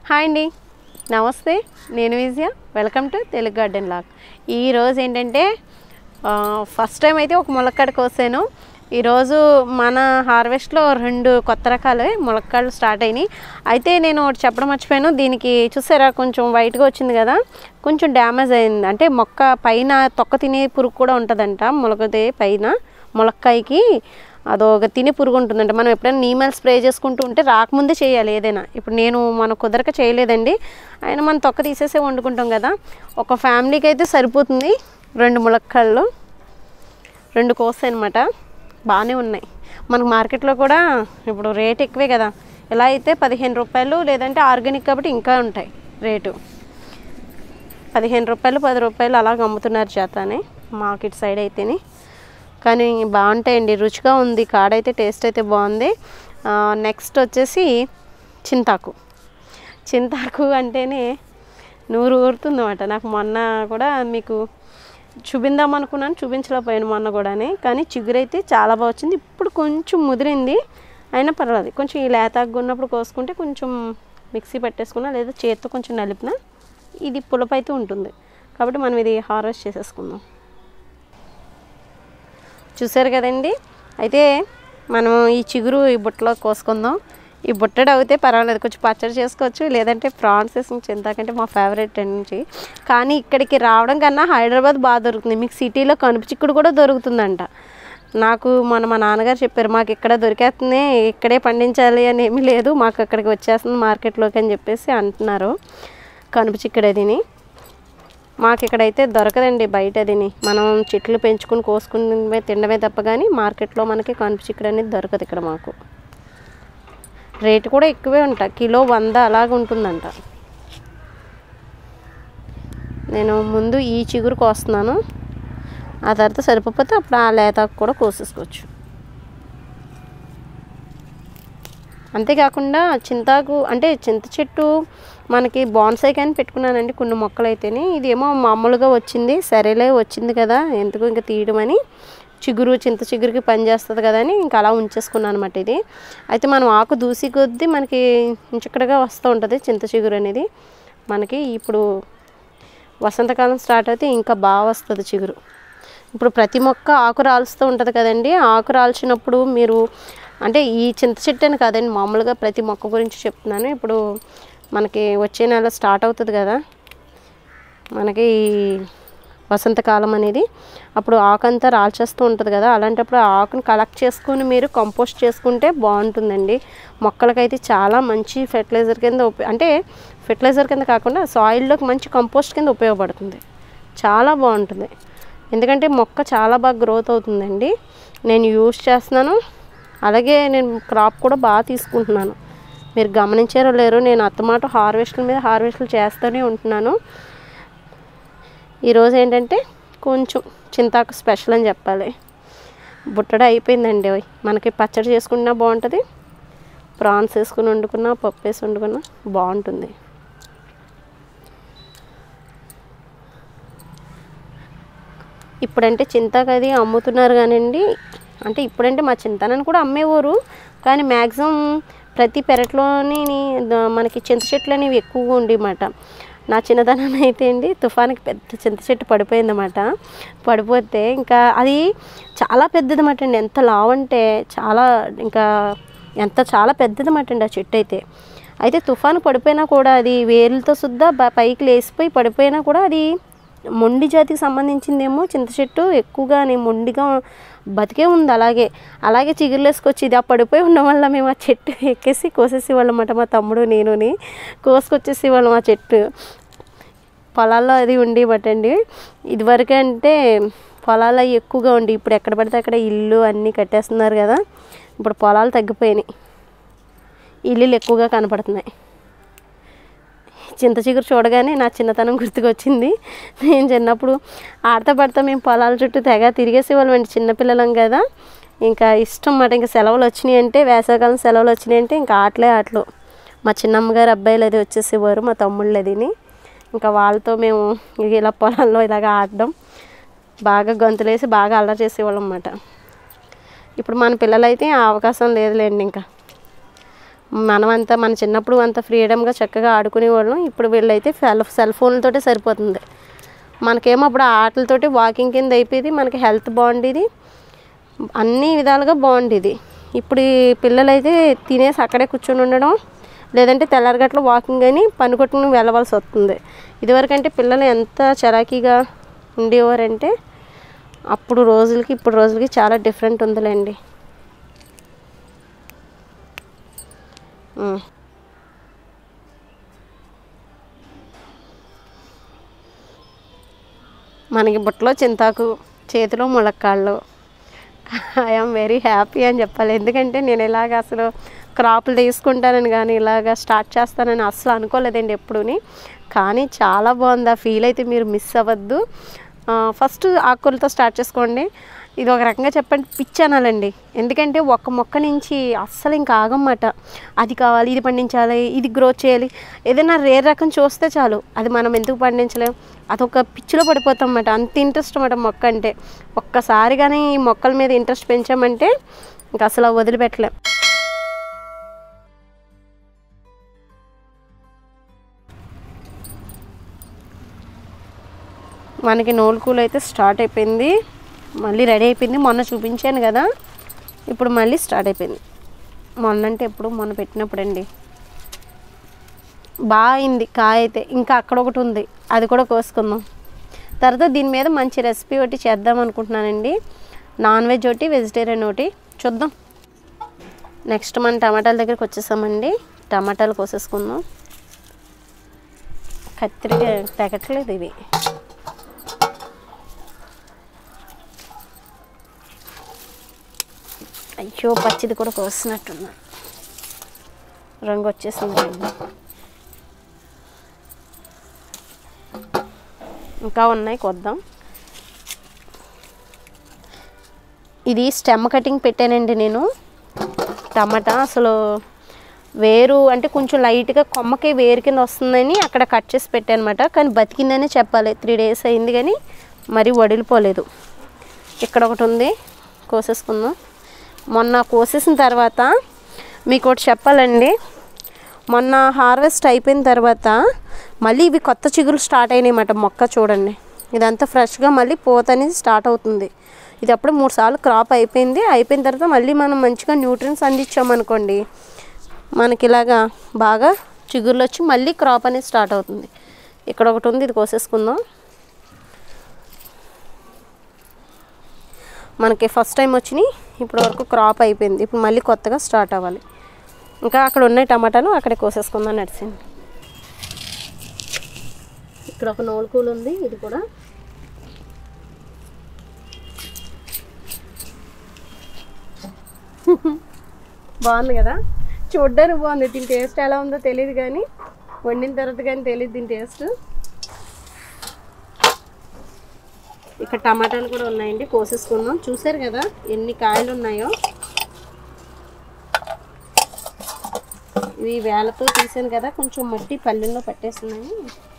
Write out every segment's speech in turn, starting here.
Hi అండి, నమస్తే. నేను Vijaya. Welcome to Telugu garden log. ఈరోజు ఏంటంటే ఫస్ట్ టైం అయితే ఒక ములక్కాడ కోసాను. ఈరోజు మన హార్వెస్ట్లో 2 కొత్త రకాలు ములక్కాడలు స్టార్ట్ అయినాయి. అయితే నేను ఒకటి చెప్పడం మర్చిపోయాను. దీనికి చూసారా కొంచెం వైట్గా వచ్చింది కదా, కొంచెం డ్యామేజ్ అయింది. అంటే మొక్క పైన తొక్క తినే పురుగు కూడా ఉంటుందంట. ములకదే పైన ములక్కాయకి అదొక తినే పురుగు ఉంటుందంట. మనం ఎప్పుడైనా నీమల్ స్ప్రే చేసుకుంటూ ఉంటే రాకముందే చేయాలి ఏదైనా. ఇప్పుడు నేను మన కుదరక చేయలేదండి. అయినా మనం తొక్క తీసేసే వండుకుంటాం కదా. ఒక ఫ్యామిలీకి అయితే సరిపోతుంది. 2 ములక్కాడలు 2 కోసాయి అనమాట. బాగానే ఉన్నాయి. మనకు మార్కెట్లో కూడా ఇప్పుడు రేట్ ఎక్కువే కదా. ఇలా అయితే 15 రూపాయలు, లేదంటే ఆర్గానిక్ కాబట్టి ఇంకా ఉంటాయి రేటు. 15 రూపాయలు 10 రూపాయలు అలాగ అమ్ముతున్నారు చేతనే మార్కెట్ సైడ్ అయితేనే. కానీ బాగుంటాయండి, రుచిగా ఉంది. కాడైతే టేస్ట్ అయితే బాగుంది. నెక్స్ట్ వచ్చేసి చింతాకు అంటేనే నూరు ఊరుతుంది అన్నమాట. నాకు మొన్న కూడా మీకు చూపిందాం అనుకున్నాను, చూపించలేకపోయాను మొన్న కూడానే. కానీ చిగురు అయితే చాలా బాగా వచ్చింది. ఇప్పుడు కొంచెం ముదిరింది, అయినా పర్వాలేదు. కొంచెం ఈ లేతాకు ఉన్నప్పుడు కోసుకుంటే కొంచెం మిక్సీ పట్టేసుకున్నా, లేదా చేతితో కొంచెం నలిపినా ఇది పులుపు అయితే ఉంటుంది. కాబట్టి మనం ఇది హార్వెస్ట్ చేసేసుకుందాం. చూసారు కదండి. అయితే మనం ఈ చిగురు ఈ బుట్టలో కోసుకుందాం. ఈ బుట్టడు అయితే పర్వాలేదు, కొంచెం పచ్చడి చేసుకోవచ్చు, లేదంటే ప్రాన్స్ వేసుకుని. చింతాకంటే మా ఫేవరెట్ నుంచి. కానీ ఇక్కడికి రావడం కన్నా హైదరాబాద్ బాగా దొరుకుతుంది. మీకు సిటీలో కనుపు చిక్కుడు కూడా దొరుకుతుందంట. నాకు మా నాన్నగారు చెప్పారు, మాకు ఇక్కడ దొరికేస్తుంది, ఇక్కడే పండించాలి అని ఏమీ లేదు, మాకు అక్కడికి వచ్చేస్తుంది మార్కెట్లోకి అని చెప్పేసి అంటున్నారు. కనుపు చిక్కుడు అదిని మాకు ఇక్కడైతే దొరకదండి, బయట అదిని. మనం చెట్లు పెంచుకుని కోసుకుని తినడమే తప్ప కానీ మార్కెట్లో మనకి కనుపు చిక్కుడు అనేది దొరకదు ఇక్కడ. మాకు రేటు కూడా ఎక్కువే ఉంటాయి, కిలో 100 అలాగ ఉంటుందంట. నేను ముందు ఈ చిగురు కోస్తున్నాను, ఆ తర్వాత సరిపోతే అప్పుడు ఆ లేతాకు కూడా కోసేసుకోవచ్చు. అంతేకాకుండా చింతాకు అంటే చింత చెట్టు మనకి బాన్సాయి కానీ పెట్టుకున్నానండి కొన్ని మొక్కలు అయితేనే. ఇదేమో మామూలుగా వచ్చింది, సరేలే వచ్చింది కదా ఎందుకు ఇంకా తీయడమని, చింత చిగురికి పని చేస్తుంది కదా అని ఇంకా అలా ఉంచేసుకున్నాను అనమాట. ఇది అయితే మనం ఆకు దూసి కొద్దీ మనకి చిక్కడగా వస్తూ ఉంటుంది చింత చిగురు అనేది. మనకి ఇప్పుడు వసంతకాలం స్టార్ట్ అయితే ఇంకా బాగా వస్తుంది చిగురు. ఇప్పుడు ప్రతి మొక్క ఆకు రాలుస్తూ ఉంటుంది కదండి. ఆకు రాల్చినప్పుడు మీరు అంటే ఈ చింత చెట్టు అని కాదండి, మామూలుగా ప్రతి మొక్క గురించి చెప్తున్నాను. ఇప్పుడు మనకి వచ్చే నెల స్టార్ట్ అవుతుంది కదా మనకి వసంతకాలం అనేది. అప్పుడు ఆకంతా రాల్చేస్తూ ఉంటుంది కదా. అలాంటప్పుడు ఆ ఆకుని కలెక్ట్ చేసుకుని మీరు కంపోస్ట్ చేసుకుంటే బాగుంటుందండి. మొక్కలకైతే చాలా మంచి ఫెర్టిలైజర్ కింద అంటే ఫెర్టిలైజర్ కింద కాకుండా సాయిల్లోకి మంచి కంపోస్ట్ కింద ఉపయోగపడుతుంది. చాలా బాగుంటుంది, ఎందుకంటే మొక్క చాలా బాగా గ్రోత్ అవుతుందండి. నేను యూజ్ చేస్తున్నాను, అలాగే నేను క్రాప్ కూడా బాగా తీసుకుంటున్నాను. మీరు గమనించారో లేరో, నేను అత్తమాట హార్వెస్ట్ల మీద హార్వెస్ట్లు చేస్తూనే ఉంటున్నాను. ఈరోజు ఏంటంటే కొంచెం చింతాకు స్పెషల్ అని చెప్పాలి. బుట్టడ అయిపోయిందండి. మనకి పచ్చడి చేసుకున్నా బాగుంటుంది, ప్రాన్స్ వేసుకుని వండుకున్నా, పప్పు వేసి వండుకున్నా బాగుంటుంది. ఇప్పుడంటే చింతాకు అది అమ్ముతున్నారు కానివ్వండి, అంటే ఇప్పుడంటే మా చింతనని కూడా అమ్మేవారు. కానీ మ్యాక్సిమం ప్రతి పెరట్లోని మనకి చింత చెట్లు అనేవి ఎక్కువగా ఉండేమాట. నా చిన్నతనాన్ని అయితే అండి తుఫానికి పెద్ద చింత చెట్టు పడిపోయిందన్నమాట. పడిపోతే ఇంకా అది చాలా పెద్దదన్నమాట అండి. ఎంత లావు అంటే చాలా పెద్దదన్నమాట అండి ఆ చెట్టు అయితే తుఫాను పడిపోయినా కూడా అది వేర్లతో సుద్దా పైకి లేసిపోయి పడిపోయినా కూడా అది మొండి జాతికి సంబంధించిందేమో చింత చెట్టు. ఎక్కువగా మొండిగా బతికే ఉంది. అలాగే చిగురులు వేసుకొచ్చి ఇది ఆ పడిపోయి ఉండడం వల్ల మేము ఆ చెట్టు ఎక్కేసి కోసేసేవాళ్ళం అన్నమాట. మా తమ్ముడు నేనుని కోసుకొచ్చేసేవాళ్ళం ఆ చెట్టు. పొలాల్లో అది ఉండేవటండి. ఇదివరకు అంటే పొలాలు అవి ఎక్కువగా ఉండి, ఇప్పుడు ఎక్కడ పడితే అక్కడ ఇల్లు అన్నీ కట్టేస్తున్నారు కదా. ఇప్పుడు పొలాలు తగ్గిపోయినాయి, ఇల్లులు ఎక్కువగా కనపడుతున్నాయి. చింత చిగురు చూడగానే నా చిన్నతనం గుర్తుకొచ్చింది. నేను చిన్నప్పుడు ఆడతా పడతా మేము పొలాల చుట్టూ తెగ తిరిగేసేవాళ్ళం అండి. చిన్నపిల్లలం కదా, ఇంకా ఇష్టం అన్నమాట. ఇంకా సెలవులు వచ్చినాయి అంటే, వేసవికాలం సెలవులు వచ్చినాయి అంటే ఇంకా ఆటలు. మా చిన్నమ్మగారు అబ్బాయిలు అది వచ్చేసేవారు, మా తమ్ముళ్ళు అదిని. ఇంకా వాళ్ళతో మేము ఇలా పొలాల్లో ఇలాగ ఆడడం, బాగా గంతులేసి బాగా అల్లరి చేసేవాళ్ళం అన్నమాట. ఇప్పుడు మన పిల్లలైతే ఆ అవకాశం లేదులేండి. ఇంకా మనమంతా మన చిన్నప్పుడు అంత ఫ్రీడమ్గా చక్కగా ఆడుకునేవాళ్ళం. ఇప్పుడు వీళ్ళైతే సెల్ ఫోన్లతోటే సరిపోతుంది. మనకేమో అప్పుడు ఆటలతోటి వాకింగ్ కింద అయిపోయేది, మనకి హెల్త్ బాగుండేది, అన్ని విధాలుగా బాగుండేది. ఇప్పుడు ఈ పిల్లలైతే తినేసి అక్కడే కూర్చొని ఉండడం, లేదంటే తెల్లారగట్ల వాకింగ్ అని పని కొట్టుకుని వెళ్ళవలసి వస్తుంది. ఇదివరకంటే పిల్లలు ఎంత చలాకీగా ఉండేవారంటే అప్పుడు రోజులకి ఇప్పుడు రోజులకి చాలా డిఫరెంట్ ఉందిలేండి. మనకి బుట్టలో చింతాకు, చేతిలో ములక్కాళ్ళు. ఐఎమ్ వెరీ హ్యాపీ అని చెప్పాలి. ఎందుకంటే నేను ఇలాగ అసలు క్రాపులు తీసుకుంటానని కానీ ఇలాగ స్టార్ట్ చేస్తానని అసలు అనుకోలేదండి ఎప్పుడూని. కానీ చాలా బాగుంది. ఆ ఫీల్ అయితే మీరు మిస్ అవ్వద్దు. ఫస్ట్ ఆకుకూరలతో స్టార్ట్ చేసుకోండి. ఇది ఒక రకంగా చెప్పండి పిచ్చి అనాలండి. ఎందుకంటే ఒక్క మొక్క నుంచి అస్సలు ఇంకా ఆగమాట. అది కావాలి, ఇది పండించాలి, ఇది గ్రోత్ చేయాలి. ఏదైనా రేర్ రకం చూస్తే చాలు అది మనం ఎందుకు పండించలేం, అదొక పిచ్చిలో పడిపోతాం అన్నమాట. అంత ఇంట్రెస్ట్ అన్నమాట మొక్క అంటే. ఒక్కసారి కానీ ఈ మొక్కల మీద ఇంట్రెస్ట్ పెంచామంటే ఇంకా అసలు వదిలిపెట్టలేం. మనకి నూలుకూలు అయితే స్టార్ట్ అయిపోయింది, మళ్ళీ రెడీ అయిపోయింది. మొన్న చూపించాను కదా, ఇప్పుడు మళ్ళీ స్టార్ట్ అయిపోయింది. మొన్న అంటే ఎప్పుడు మొన్న పెట్టినప్పుడు అండి. బాగా అయింది కాయ అయితే. ఇంకా అక్కడ ఒకటి ఉంది, అది కూడా కోసుకుందాం. తర్వాత దీని మీద మంచి రెసిపీ ఒకటి చేద్దాం అనుకుంటున్నానండి. నాన్ వెజ్ ఒకటి, వెజిటేరియన్ ఒకటి చూద్దాం. నెక్స్ట్ మన టమాటాల దగ్గరికి వచ్చేసామండి. టమాటాలు కోసేసుకుందాం. కత్తిరిగా తెగట్లేదు ఇవి. అయ్యో పచ్చిది కూడా కోసినట్టున్నా, రంగు వచ్చేసింది. ఇంకా ఉన్నాయి, కొద్దాం. ఇది స్టెమ్ కటింగ్ పెట్టానండి నేను. టమాటా అసలు వేరు అంటే కొంచెం లైట్గా కొమ్మకి వేరు కింద వస్తుందని అక్కడ కట్ చేసి పెట్టాను అనమాట. కానీ బతికిందని చెప్పాలి. 3 days అయింది కానీ మరీ వడిలిపోలేదు. ఇక్కడ ఒకటి ఉంది, కోసేసుకుందాం. మొన్న కోసేసిన తర్వాత మీకు ఒకటి చెప్పాలండి. మొన్న హార్వెస్ట్ అయిపోయిన తర్వాత మళ్ళీ ఇవి కొత్త చిగురు స్టార్ట్ అయినాయి అన్నమాట. మొక్క చూడండి, ఇదంతా ఫ్రెష్గా మళ్ళీ పూత అనేది స్టార్ట్ అవుతుంది. ఇది అప్పుడు 3 సార్లు క్రాప్ అయిపోయింది. అయిపోయిన తర్వాత మళ్ళీ మనం మంచిగా న్యూట్రియన్స్ అందించామనుకోండి, మనకి ఇలాగా బాగా చిగుర్లు వచ్చి మళ్ళీ క్రాప్ అనేది స్టార్ట్ అవుతుంది. ఇక్కడ ఒకటి ఉంది, ఇది కోసేసుకుందాం. మనకి ఫస్ట్ టైం వచ్చినాయి, ఇప్పుడు వరకు క్రాప్ అయిపోయింది. ఇప్పుడు మళ్ళీ కొత్తగా స్టార్ట్ అవ్వాలి. ఇంకా అక్కడ ఉన్నాయి టమాటాలు, అక్కడే కోసేసుకుందాం. నడిచింది. ఇక్కడ ఒక నూలుకూలు ఉంది, ఇది కూడా బాగుంది కదా, చూడ్డానికి బాగుంది. దీని టేస్ట్ ఎలా ఉందో తెలియదు, కానీ వండిన తర్వాత కానీ తెలియదు దీని టేస్ట్. ఇక్కడ టమాటాలు కూడా ఉన్నాయండి, కోసేసుకుందాం. చూసారు కదా ఎన్ని కాయలు ఉన్నాయో. ఇవి వేలతో తీసాను కదా, కొంచెం మట్టి పల్లెల్లో పట్టేస్తున్నాయి.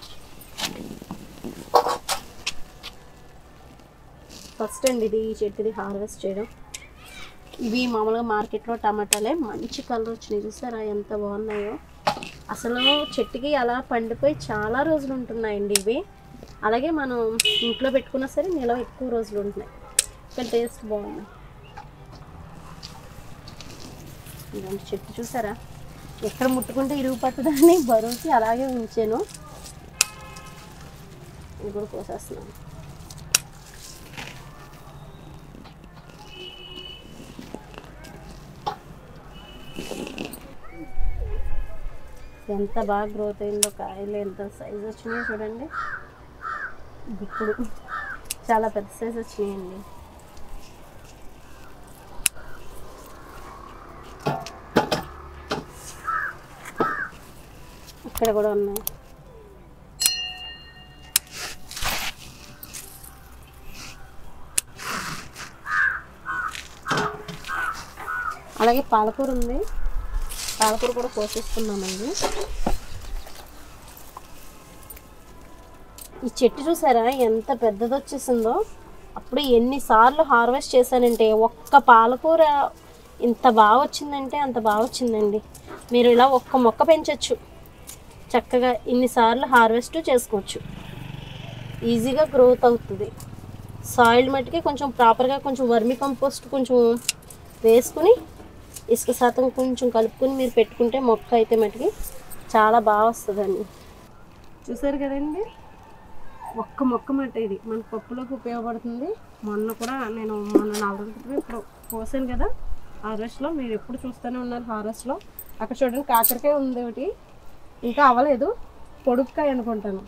ఫస్ట్ అండి ఇది ఈ చెట్టుది హార్వెస్ట్ చేయడం. ఇవి మామూలుగా మార్కెట్లో టమాటాలే, మంచి కలర్ వచ్చినాయి. చూసారా ఎంత బాగున్నాయో. అసలు చెట్టుకి అలా పండిపోయి చాలా రోజులు ఉంటున్నాయండి ఇవి. అలాగే మనం ఇంట్లో పెట్టుకున్నా సరే నిల్వ ఎక్కువ రోజులు ఉంటున్నాయి. కానీ టేస్ట్ బాగున్నాయి. ఇలాంటి చెట్టు చూసారా, ఎక్కడ ముట్టుకుంటే ఇరుగు పట్టదాన్ని బరువుకి అలాగే ఉంచాను. ఇది కూడా కోసేస్తున్నాను. ఎంత బాగా గ్రోత్ అయిందో, కాయలు ఎంత సైజు వచ్చినాయో చూడండి. ఇప్పుడు చాలా పెద్ద సైజు వచ్చినాయండి. ఇక్కడ కూడా ఉన్నాయి. అలాగే పాలకూర ఉంది, పాలకూర కూడా కోసేసుకున్నామండి. ఈ చెట్టు చూసారా ఎంత పెద్దది వచ్చేసిందో. అప్పుడు ఎన్నిసార్లు హార్వెస్ట్ చేశానంటే ఒక్క పాలకూర ఇంత బాగా వచ్చిందంటే అంత బాగా వచ్చిందండి. మీరు ఇలా ఒక్క మొక్క పెంచవచ్చు, చక్కగా ఇన్నిసార్లు హార్వెస్ట్ చేసుకోవచ్చు, ఈజీగా గ్రోత్ అవుతుంది. సాయిల్ మట్టికి కొంచెం ప్రాపర్గా కొంచెం వర్మి కంపోస్ట్ కొంచెం వేసుకుని ఇసుక శాతం కొంచెం కలుపుకొని మీరు పెట్టుకుంటే మొక్క అయితే మటుకి చాలా బాగా వస్తుందండి. చూసారు కదండి, ఒక్క మొక్క మాట ఇది మన పప్పులోకి ఉపయోగపడుతుంది. మొన్న కూడా నేను 4 రోజుల క్రితం ఇప్పుడు కోసాను కదా హార్వెస్ట్లో, మీరు ఎప్పుడు చూస్తూనే ఉన్నారు హార్వెస్ట్లో. అక్కడ చూడండి కాకరకాయ ఉంది ఒకటి, ఇంకా అవ్వలేదు, పొడుక్కాయ అనుకుంటాను.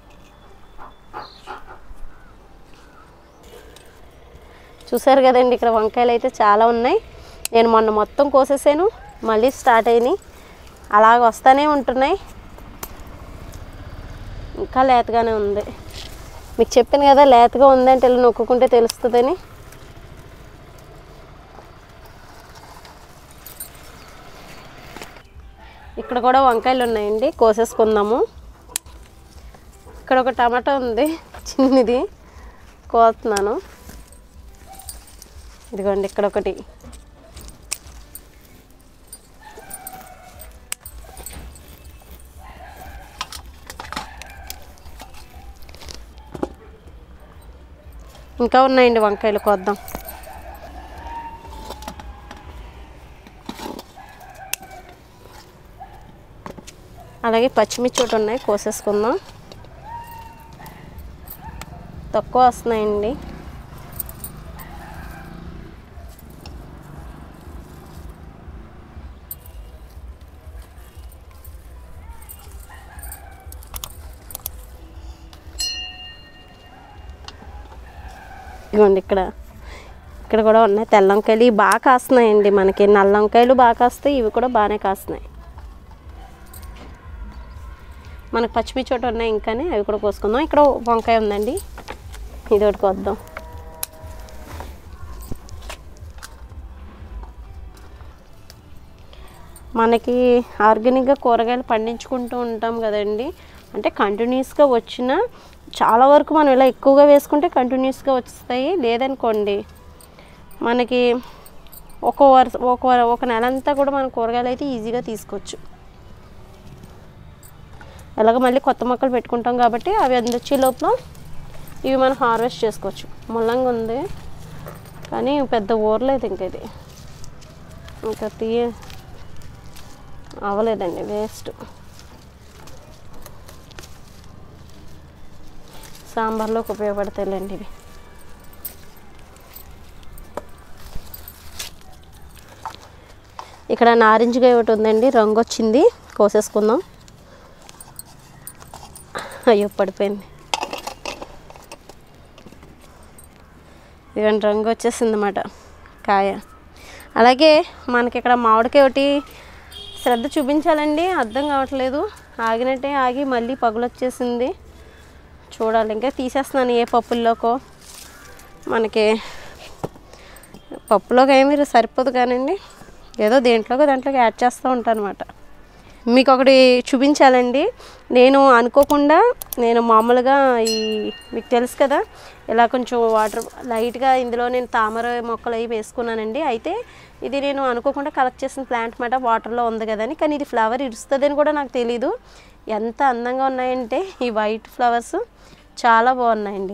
చూసారు కదండి, ఇక్కడ వంకాయలు అయితే చాలా ఉన్నాయి. నేను మొన్న మొత్తం కోసేసాను, మళ్ళీ స్టార్ట్ అయినాయి, అలాగ వస్తూనే ఉంటున్నాయి. ఇంకా లేతగానే ఉంది. మీకు చెప్పాను కదా లేతగా ఉందంటే ఇలా నొక్కుంటే తెలుస్తుందని. ఇక్కడ కూడా వంకాయలు ఉన్నాయండి, కోసేసుకుందాము. ఇక్కడ ఒక టమాటా ఉంది చిన్నది, కోస్తున్నాను. ఇదిగోండి ఇక్కడ ఒకటి. ఇంకా ఉన్నాయండి వంకాయలు, కోద్దాం. అలాగే పచ్చిమిర్చి ఒకటి ఉన్నాయి, కోసేసుకుందాం. తక్కువ వస్తున్నాయండి. ఇదిగోండి ఇక్కడ కూడా ఉన్నాయి తెల్ల వంకాయలు, ఇవి బాగా కాస్తున్నాయండి. మనకి నల్ల వంకాయలు బాగా కాస్తాయి, ఇవి కూడా బాగానే కాస్తున్నాయి. మనకు పచ్చిమిర్చి ఒకటి ఉన్నాయి ఇంకానే, అవి కూడా కోసుకుందాం. ఇక్కడ వంకాయ ఉందండి, ఇది ఒకటి కోద్దాం. మనకి ఆర్గానిక్గా కూరగాయలు పండించుకుంటూ ఉంటాం కదండి, అంటే కంటిన్యూస్గా వచ్చిన చాలా వరకు మనం ఇలా ఎక్కువగా వేసుకుంటే కంటిన్యూస్గా వస్తాయి. లేదనుకోండి మనకి ఒక నెల అంతా కూడా మన కూరగాయలు అయితే ఈజీగా తీసుకోవచ్చు. అలాగ మళ్ళీ కొత్త మొక్కలు పెట్టుకుంటాం కాబట్టి అవి అందొచ్చే లోపల ఇవి మనం హార్వెస్ట్ చేసుకోవచ్చు. ముల్లంగా ఉంది కానీ పెద్ద ఊరలేదు, ఇంకా ఇది ఇంకా అవ్వలేదండి, వేస్ట్. సాంబార్లోకి ఉపయోగపడతాయిలేండి ఇవి. ఇక్కడ నారింజకాయ ఒకటి ఉందండి, రంగు వచ్చింది, కోసేసుకుందాం. అయ్యో పడిపోయింది. ఇవన్నీ రంగు వచ్చేసింది అన్నమాట కాయ. అలాగే మనకి ఇక్కడ మామిడికాయ ఒకటి శ్రద్ధ చూపించాలండి, అర్థం కావట్లేదు. ఆగినట్టే ఆగి మళ్ళీ పగులొచ్చేసింది. చూడాలి, ఇంకా తీసేస్తున్నాను. ఏ పప్పుల్లోకో మనకి పప్పులోకి ఏమీ సరిపోదు కానండి, ఏదో దాంట్లోకి యాడ్ చేస్తూ ఉంటాను అనమాట. మీకు ఒకటి చూపించాలండి, నేను అనుకోకుండా మామూలుగా మీకు తెలుసు కదా ఇలా కొంచెం వాటర్ లైట్గా ఇందులో నేను తామర మొక్కలు అవి వేసుకున్నానండి. అయితే ఇది నేను అనుకోకుండా కలెక్ట్ చేసిన ప్లాంట్ మాట, వాటర్లో ఉంది కదని. కానీ ఇది ఫ్లవర్ ఇడుస్తుందని కూడా నాకు తెలీదు. ఎంత అందంగా ఉన్నాయంటే ఈ వైట్ ఫ్లవర్స్ చాలా బాగున్నాయండి.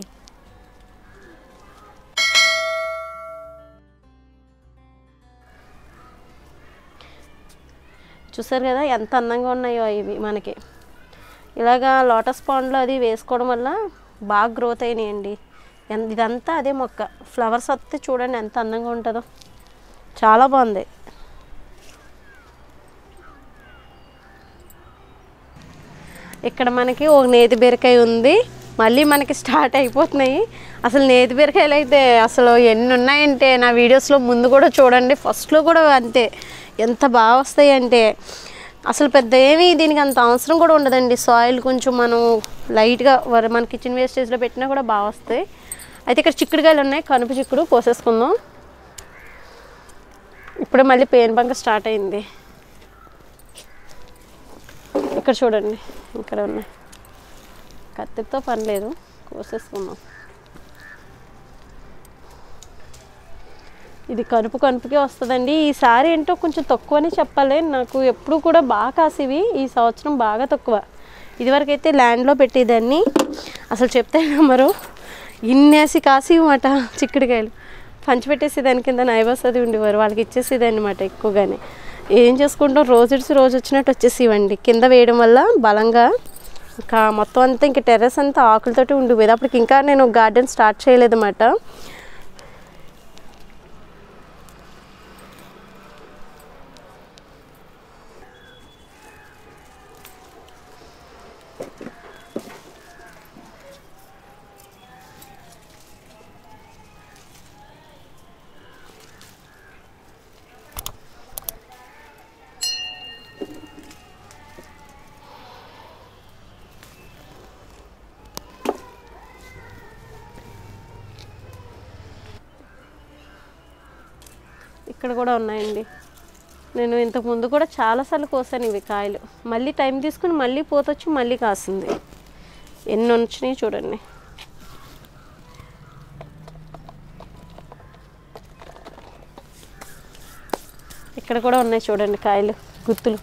చూసారు కదా ఎంత అందంగా ఉన్నాయో ఇవి. మనకి ఇలాగా లోటస్ పాండ్లో అది వేసుకోవడం వల్ల బాగా గ్రోత్ అయినాయండి. ఇదంతా అదే మొక్క, ఫ్లవర్స్ వస్తే చూడండి ఎంత అందంగా ఉంటుందో, చాలా బాగుంది. ఇక్కడ మనకి ఒక నేతి బీరకాయ ఉంది, మళ్ళీ మనకి స్టార్ట్ అయిపోతున్నాయి. అసలు నేతి బీరకాయలు అయితే అసలు ఎన్ని ఉన్నాయంటే నా వీడియోస్లో ముందు కూడా చూడండి, ఫస్ట్లో కూడా అంతే, ఎంత బాగా వస్తాయి అంటే అసలు పెద్ద ఏమీ దీనికి అంత అవసరం కూడా ఉండదండి. సాయిల్ కొంచెం మనం లైట్గా మన కిచెన్ వేస్టేజ్లో పెట్టినా కూడా బాగా వస్తాయి. అయితే ఇక్కడ చిక్కుడుకాయలు ఉన్నాయి, కనుపు చిక్కుడు కోసేసుకుందాం. ఇప్పుడే మళ్ళీ పేనుబంక స్టార్ట్ అయింది. ఇక్కడ చూడండి, ఇక్కడ ఉన్నాయి, కత్తితో పని లేదు, కోసేసుకుందాం. ఇది కనుపుకే వస్తుందండి. ఈసారి ఏంటో కొంచెం తక్కువనే చెప్పాలి. నాకు ఎప్పుడు కూడా బాగా కాసేవి, ఈ సంవత్సరం బాగా తక్కువ. ఇదివరకు అయితే ల్యాండ్లో పెట్టేదాన్ని, అసలు చెప్తే నమ్మరు, ఇన్నేసి కాసేవన్నమాట. చిక్కుడుకాయలు పంచిపెట్టేసేదాని కింద నైబర్స్ అది ఉండేవారు, వాళ్ళకి ఇచ్చేసేదాన్ని అనమాట. ఎక్కువగానే ఏం చేసుకుంటాం, రోజు వచ్చినట్టు వచ్చేసేవండి. కింద వేయడం వల్ల బలంగా ఇంకా మొత్తం అంతా ఇంకా టెర్రస్ అంతా ఆకులతోటి ఉండిపోయేది. అప్పటికి ఇంకా నేను గార్డెన్ స్టార్ట్ చేయలేదన్నమాట. ఇక్కడ కూడా ఉన్నాయండి. నేను ఇంతకుముందు కూడా చాలాసార్లు కోసాను ఇవి కాయలు. మళ్ళీ టైం తీసుకుని మళ్ళీ పోతొచ్చి మళ్ళీ కాసింది. ఎన్ని వచ్చినాయి చూడండి. ఇక్కడ కూడా ఉన్నాయి చూడండి కాయలు, గుత్తులు.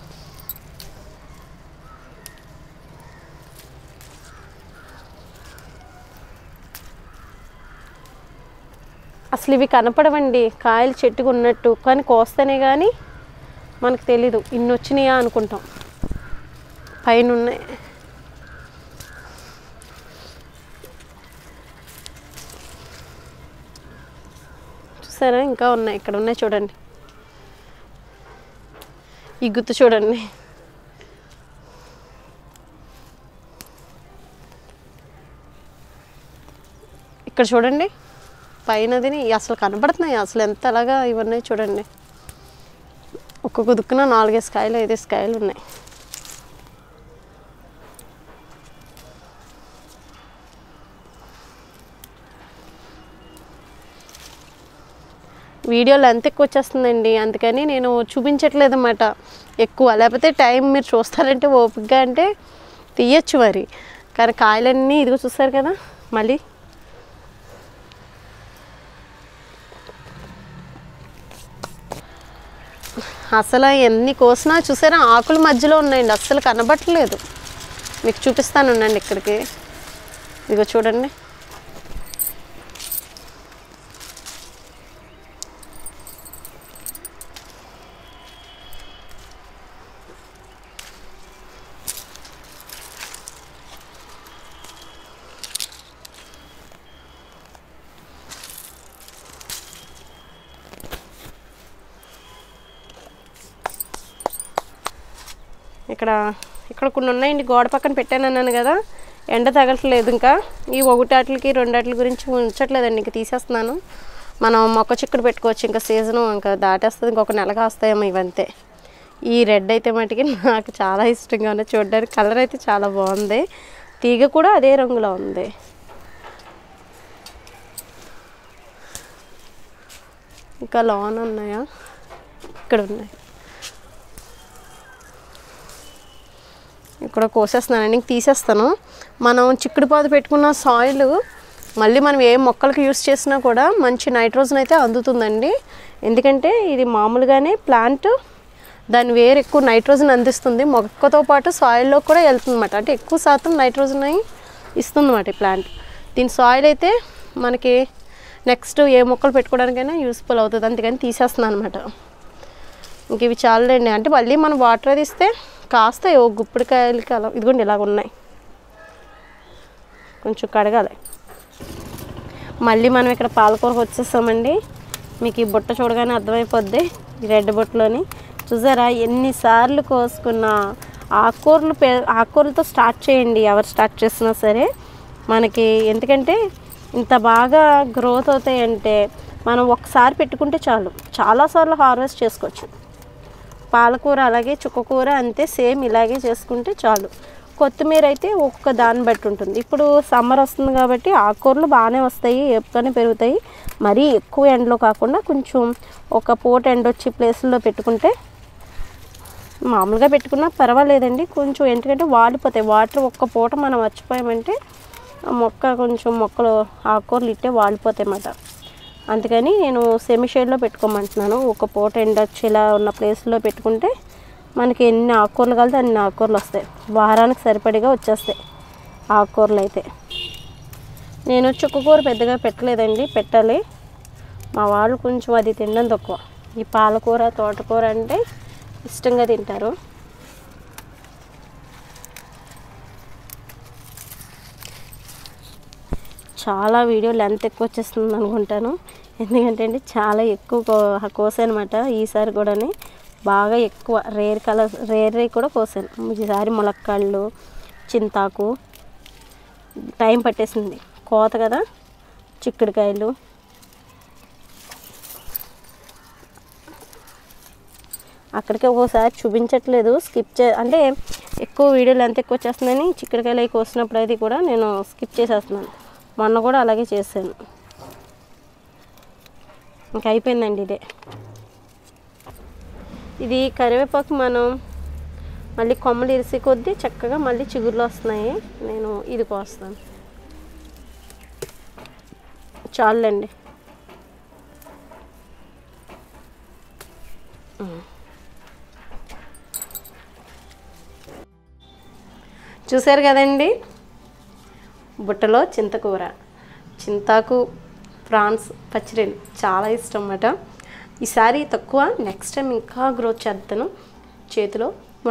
అసలు ఇవి కనపడవండి కాయలు చెట్టుకు ఉన్నట్టు, కానీ కోస్తేనే కానీ మనకు తెలీదు ఇన్ని వచ్చినాయా అనుకుంటాం. పైన ఉన్నాయి. చూసారా, ఇంకా ఉన్నాయి, ఇక్కడ ఉన్నాయి చూడండి. ఈ గుత్తు చూడండి. ఇక్కడ చూడండి పైనది అసలు కనపడుతున్నాయి. అసలు ఎంత అలాగా ఇవన్నీ చూడండి. ఒక్కొక్క దుక్కున 4 కాయలు 5 కాయలు ఉన్నాయి. వీడియో లెంత్ ఎక్కువ వచ్చేస్తుందండి, అందుకని నేను చూపించట్లేదు అన్నమాట ఎక్కువ. లేకపోతే టైం మీరు చూస్తారంటే ఓపికగా అంటే తీయచ్చు మరి. కానీ కాయలన్నీ ఇదిగో చూస్తారు కదా. మళ్ళీ అసలు ఎన్ని కోసినా చూసారా ఆకుల మధ్యలో ఉన్నాయండి, అస్సలు కనబట్టలేదు. మీకు చూపిస్తాను ఉండండి. ఇక్కడికి ఇదిగో చూడండి. ఇక్కడ కొన్ని ఉన్నాయండి, గోడ పక్కన పెట్టాను అన్నాను కదా, ఎండ తగలట్లేదు. ఇంకా ఈ 1 2 గురించి ఉంచట్లేదండి, ఇంకా తీసేస్తున్నాను. మనం మొక్క చిక్కుడు పెట్టుకోవచ్చు. ఇంకా సీజను ఇంకా దాటేస్తుంది, ఇంకొక నెల కాస్తాయేమో ఇవంతే. ఈ రెడ్ అయితే మటుకి నాకు చాలా ఇష్టంగా ఉంది చూడడానికి. కలర్ అయితే చాలా బాగుంది, తీగ కూడా అదే రంగులో ఉంది. ఇంకా లాన్ ఉన్నాయా, ఇక్కడ ఉన్నాయి. ఇక్కడ కోసేస్తున్నానండి, ఇంక తీసేస్తాను. మనం చిక్కుడు పాదు పెట్టుకున్న సాయిల్ మళ్ళీ మనం ఏ మొక్కలకి యూస్ చేసినా కూడా మంచి నైట్రోజన్ అయితే అందుతుందండి. ఎందుకంటే ఇది మామూలుగానే ప్లాంట్ దాని వేరు ఎక్కువ నైట్రోజన్ అందిస్తుంది, మొక్కతో పాటు సాయిల్లో కూడా వెళ్తుంది అన్నమాట. అంటే ఎక్కువ శాతం నైట్రోజన్ అయి ఇస్తుంది అన్నమాట ఈ ప్లాంట్. దీని సాయిల్ అయితే మనకి నెక్స్ట్ ఏ మొక్కలు పెట్టుకోవడానికైనా యూస్ఫుల్ అవుతుంది. అందుకని తీసేస్తున్నాను అనమాట. ఇంక ఇవి చాలండి. అంటే మళ్ళీ మనం వాటర్ అది ఇస్తే కాస్తాయి. ఓ గుప్పిడికాయలకి అలా ఇదిగోండి ఇలాగ ఉన్నాయి. కొంచెం కడగాలి. మళ్ళీ మనం ఇక్కడ పాలకూరకు వచ్చేస్తామండి. మీకు ఈ బుట్ట చూడగానే అర్థమైపోద్ది, ఈ రెడ్ బుట్టలోని. చూసారా ఎన్నిసార్లు కోసుకున్న ఆకుకూరలతో స్టార్ట్ చేయండి, ఎవరు స్టార్ట్ చేసినా సరే మనకి. ఎందుకంటే ఇంత బాగా గ్రోత్ అవుతాయంటే మనం ఒకసారి పెట్టుకుంటే చాలు, చాలాసార్లు హార్వెస్ట్ చేసుకోవచ్చు. పాలకూర అలాగే చుక్కకూర అంతే, సేమ్ ఇలాగే చేసుకుంటే చాలు. కొత్తిమీర అయితే ఒక్కొక్క దాన్ని బట్టి ఉంటుంది. ఇప్పుడు సమ్మర్ వస్తుంది కాబట్టి ఆకుకూరలు బాగానే వస్తాయి, ఏపుగానే పెరుగుతాయి. మరీ ఎక్కువ ఎండలో కాకుండా కొంచెం ఒక పూట ఎండ వచ్చి ప్లేస్లో పెట్టుకుంటే, మామూలుగా పెట్టుకున్నా పర్వాలేదండి. కొంచెం ఎందుకంటే వాడిపోతాయి. వాటర్ ఒక్క పూట మనం మర్చిపోయామంటే ఆ మొక్క కొంచెం మొక్కలు ఆకుకూరలు ఇట్టే వాడిపోతాయి అన్నమాట. అందుకని నేను సెమీ షేడ్లో పెట్టుకోమంటున్నాను. ఒక పూట ఎండొచ్చు ఇలా ఉన్న ప్లేస్లో పెట్టుకుంటే మనకి ఎన్ని ఆకుకూరలు కలితే అన్ని ఆకుకూరలు వస్తాయి. వారానికి సరిపడిగా వచ్చేస్తాయి ఆకుకూరలు అయితే. నేను చుక్కకూర పెద్దగా పెట్టలేదండి, పెట్టాలి. మా వాళ్ళు కొంచెం అది తినడం తక్కువ. ఈ పాలకూర తోటకూర అంటే ఇష్టంగా తింటారు. చాలా వీడియో లెంత్ ఎక్కువ వచ్చేస్తుంది అనుకుంటాను, ఎందుకంటే అండి చాలా ఎక్కువ కోసాను అనమాట. ఈసారి కూడా బాగా ఎక్కువ రేర్ కూడా కోసాను. ఈసారి ములక్కాళ్ళు, చింతాకు టైం పట్టేసింది కోత కదా. చిక్కుడుకాయలు అక్కడికి ఒక్కోసారి చూపించట్లేదు, అంటే ఎక్కువ వీడియోలు ఎంత ఎక్కువ వచ్చేస్తుందని చిక్కుడుకాయలు అవి కోసినప్పుడు అది కూడా నేను స్కిప్ చేసేస్తున్నాను. మొన్న కూడా అలాగే చేశాను. ఇంకా అయిపోయిందండి ఇదే. ఇది కరివేపాకు మనం మళ్ళీ కొమ్మలు ఇరిసి కొద్దీ చక్కగా మళ్ళీ చిగురులు వస్తున్నాయి. నేను ఇది కోస్తాను. చాలండి. చూసారు కదండి, బుట్టలో చింతకూర, చింతాకు, ప్రాన్స్ పచ్చడి చాలా ఇష్టం అన్నమాట. ఈసారి తక్కువ, నెక్స్ట్ టైం ఇంకా గ్రోత్ చేస్తాను. చేతిలో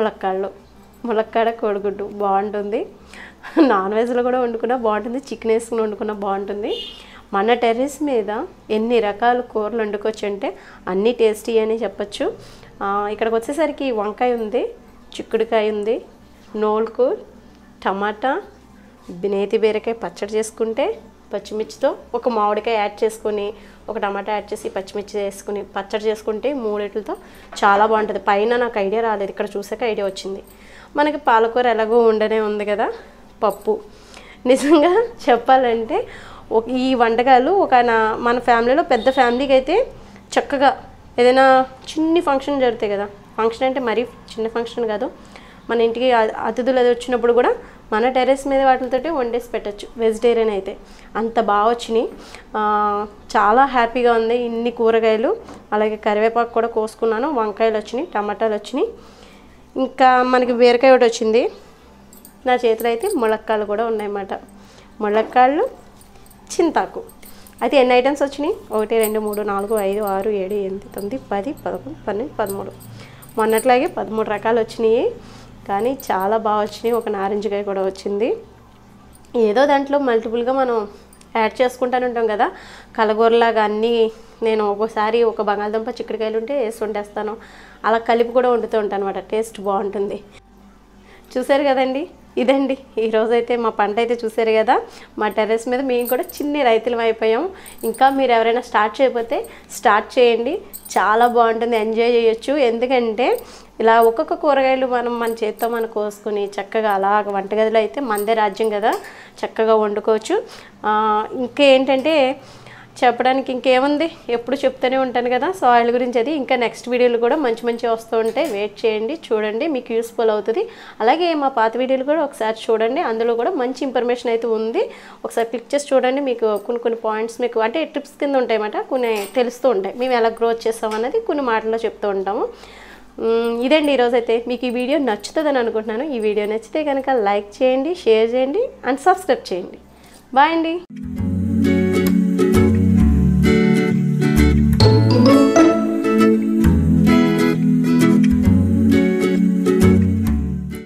ములక్కాడ కోడిగుడ్డు బాగుంటుంది. నాన్ వెజ్లో కూడా వండుకున్నా బాగుంటుంది, చికెన్ వేసుకుని వండుకున్నా బాగుంటుంది. మన టెర్రస్ మీద ఎన్ని రకాల కూరలు వండుకోవచ్చు అంటే అన్నీ టేస్టీ అని చెప్పచ్చు. ఇక్కడికి వచ్చేసరికి వంకాయ ఉంది, చిక్కుడుకాయ ఉంది, నోల్కూర, టమాటా, నేతి బీరకాయ పచ్చడి చేసుకుంటే పచ్చిమిర్చితో ఒక మామిడికాయ యాడ్ చేసుకొని ఒక టమాటా యాడ్ చేసి పచ్చిమిర్చి వేసుకుని పచ్చడి చేసుకుంటే మూడిట్లతో చాలా బాగుంటుంది. పైన నాకు ఐడియా రాలేదు, ఇక్కడ చూసాక ఐడియా వచ్చింది. మనకి పాలకూర ఎలాగో ఉండనే ఉంది కదా, పప్పు. నిజంగా చెప్పాలంటే ఈ వంటకాలు మన ఫ్యామిలీలో పెద్ద ఫ్యామిలీకి అయితే చక్కగా ఏదైనా చిన్ని ఫంక్షన్ జరుగుతాయి కదా, ఫంక్షన్ అంటే మరీ చిన్న ఫంక్షన్ కాదు, మన ఇంటికి అతిథులు అది వచ్చినప్పుడు కూడా మన టెర్రస్ మీద వాటితో వండేసి పెట్టచ్చు. వెజిటేరియన్ అయితే అంత బాగా వచ్చినాయి. చాలా హ్యాపీగా ఉంది. ఇన్ని కూరగాయలు, అలాగే కరివేపాకు కూడా కోసుకున్నాను, వంకాయలు వచ్చినాయి, టమాటాలు వచ్చినాయి, ఇంకా మనకి బీరకాయ ఒకటి వచ్చింది. నా చేతిలో అయితే ములక్కాయలు కూడా ఉన్నాయన్నమాట. ములక్కాయలు, చింతాకు అయితే ఎన్ని ఐటమ్స్ వచ్చినాయి? 1 2 3 4 5 6 7 8 9 10 11 12 13. మొన్నట్లాగే 13 రకాలు వచ్చినాయి, కానీ చాలా బాగా వచ్చినాయి. ఒక నారింజకాయ కూడా వచ్చింది. ఏదో దాంట్లో మల్టిపుల్గా మనం యాడ్ చేసుకుంటూనే ఉంటాం కదా, కలగూరలాగా అన్నీ. నేను ఒక్కోసారి ఒక బంగాళదుంప చిక్కుడుకాయలు ఉంటే వేసి వండేస్తాను, అలా కలిపి కూడా వండుతూ ఉంటాను అనమాట. టేస్ట్ బాగుంటుంది. చూసారు కదండి, ఇదండి ఈరోజైతే మా పంట అయితే చూసారు కదా. మా టెర్రస్ మీద మేము కూడా చిన్ని రైతులం అయిపోయాం. ఇంకా మీరు ఎవరైనా స్టార్ట్ చేయకపోతే స్టార్ట్ చేయండి, చాలా బాగుంటుంది, ఎంజాయ్ చేయొచ్చు. ఎందుకంటే ఇలా ఒక్కొక్క కూరగాయలు మన చేత్తో మనం కోసుకొని చక్కగా అలాగ వంటగదిలో అయితే మందే రాజ్యం కదా, చక్కగా వండుకోవచ్చు. ఇంకేంటంటే చెప్పడానికి ఇంకేముంది, ఎప్పుడు చెప్తూనే ఉంటాను కదా సాయిల్ గురించి. అది ఇంకా నెక్స్ట్ వీడియోలు కూడా మంచి వస్తూ ఉంటాయి, వెయిట్ చేయండి, చూడండి, మీకు యూస్ఫుల్ అవుతుంది. అలాగే మా పాత వీడియోలు కూడా ఒకసారి చూడండి, అందులో కూడా మంచి ఇన్ఫర్మేషన్ అయితే ఉంది. ఒకసారి క్లిక్ చేసి చూడండి, మీకు కొన్ని పాయింట్స్ మీకు అంటే టిప్స్ కింద ఉంటాయన్నమాట, కొన్ని తెలుస్తూ ఉంటాయి. మేము ఎలా గ్రోత్ చేస్తాం అన్నది కొన్ని మాటల్లో చెప్తూ ఉంటాము. ఇదండి ఈరోజైతే. మీకు ఈ వీడియో నచ్చుతుందని అనుకుంటున్నాను. ఈ వీడియో నచ్చితే కనుక లైక్ చేయండి, షేర్ చేయండి అండ్ సబ్స్క్రైబ్ చేయండి. బాయ్ అండి.